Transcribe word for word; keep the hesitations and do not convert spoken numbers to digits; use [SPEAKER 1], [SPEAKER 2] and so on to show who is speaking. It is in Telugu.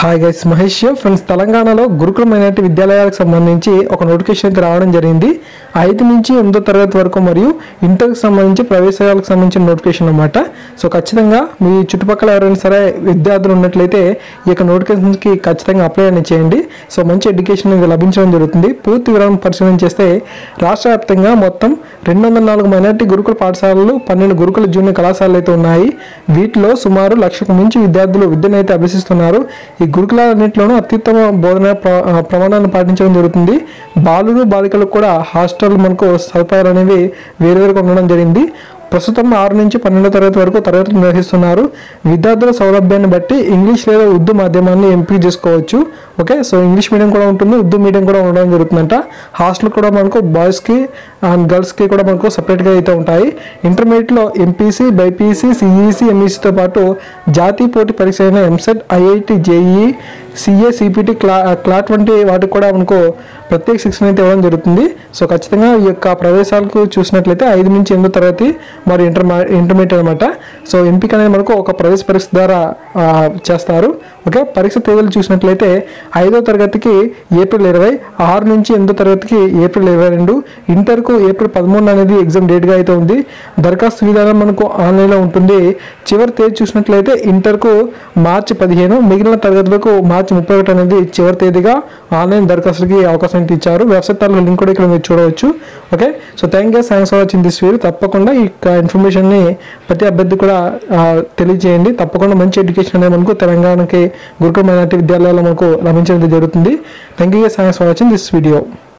[SPEAKER 1] Hi guys, Mahesh friends. తెలంగాణలో గురుకుల మైనారిటీ విద్యాలయాలకు సంబంధించి ఒక నోటిఫికేషన్ అయితే రావడం జరిగింది. ఐదు నుంచి ఎనిమిదో తరగతి వరకు మరియు ఇంటర్కి సంబంధించి ప్రవేశాలకు సంబంధించిన నోటిఫికేషన్ అన్నమాట. సో ఖచ్చితంగా మీ చుట్టుపక్కల ఎవరైనా సరే విద్యార్థులు ఉన్నట్లయితే ఈ యొక్క నోటిఫికేషన్కి ఖచ్చితంగా అప్లై అనేది చేయండి. సో మంచి ఎడ్యుకేషన్ అనేది లభించడం జరుగుతుంది. పూర్తి వివరాలను పరిశీలన చేస్తే రాష్ట్ర వ్యాప్తంగా మొత్తం రెండు వందల నాలుగు మైనారిటీ గురుకుల పాఠశాలలు, పన్నెండు గురుకుల జూనియర్ కళాశాలలు అయితే ఉన్నాయి. వీటిలో సుమారు లక్షకు మించి విద్యార్థులు విద్యను అయితే అభ్యసిస్తున్నారు. ఈ గురుకులాలన్నింటిలోనూ అత్యుత్తమ బోధన ప్రమాణాలను పాటించడం జరుగుతుంది. బాలురు బాలికలకు కూడా హాస్టల్ మనకు సదుపాయాలు అనేవి వేరువేరుగా ఉండడం జరిగింది. ప్రస్తుతం ఆరు నుంచి పన్నెండో తరగతి వరకు తరగతులు నిర్వహిస్తున్నారు. విద్యార్థుల సౌలభ్యాన్ని బట్టి ఇంగ్లీష్ లేదా ఉర్దూ మాధ్యమాన్ని ఎంపిక చేసుకోవచ్చు. ఓకే, సో ఇంగ్లీష్ మీడియం కూడా ఉంటుంది, ఉర్దూ మీడియం కూడా ఉండడం జరుగుతుందంట. హాస్టల్ కూడా మనకు బాయ్స్కి అండ్ గర్ల్స్కి కూడా మనకు సపరేట్గా అయితే ఉంటాయి. ఇంటర్మీడియట్లో ఎంపీసీ, బైపీసీ, సిఈసీ, ఎంఈసీతో పాటు జాతీయ పోటీ పరీక్ష అయిన EAMCET, IIT, JEE, CA, CPT, క్లా క్లాట్ వంటి వాటికి కూడా మనకు ప్రత్యేక శిక్షణ అయితే ఇవ్వడం జరుగుతుంది. సో ఖచ్చితంగా ఈ యొక్క ప్రవేశాలకు చూసినట్లయితే ఐదు నుంచి ఎనిమిదో తరగతి మరి ఇంటర్ ఇంటర్మీడియట్ అనమాట. సో ఎంపిక అనేది మనకు ఒక ప్రవేశ పరీక్ష ద్వారా చేస్తారు. ఓకే, పరీక్ష తేదీలు చూసినట్లయితే ఐదో తరగతికి ఏప్రిల్ ఇరవై, ఆరు నుంచి ఎనిమిదో తరగతికి ఏప్రిల్ ఇరవై రెండు, ఇంటర్కు ఏప్రిల్ పదమూడు అనేది ఎగ్జామ్ డేట్గా అయితే ఉంది. దరఖాస్తు విధానం మనకు ఆన్లైన్లో ఉంటుంది. చివరి తేదీ చూసినట్లయితే ఇంటర్కు మార్చి పదిహేను, మిగిలిన తరగతులకు మార్చి ముప్పై ఒకటి అనేది చివరి తేదీగా ఆన్లైన్ దరఖాస్తుకి అవకాశం అయితే ఇచ్చారు. వెబ్సైట్ తాలూకు లింక్ కూడా ఇక్కడ మీరు చూడవచ్చు. Okay, so thank you, thanks for watching this video. తప్పకుండా ఈ ఇన్ఫర్మేషన్ని ప్రతి అభ్యర్థి కూడా తెలియజేయండి. తప్పకుండా మంచి ఎడ్యుకేషన్ అనేది మనకు తెలంగాణకి గురుకుల మైనారిటీ విద్యాలయాల్లో మనకు లభించడం జరుగుతుంది. Thank you, thanks for watching this video.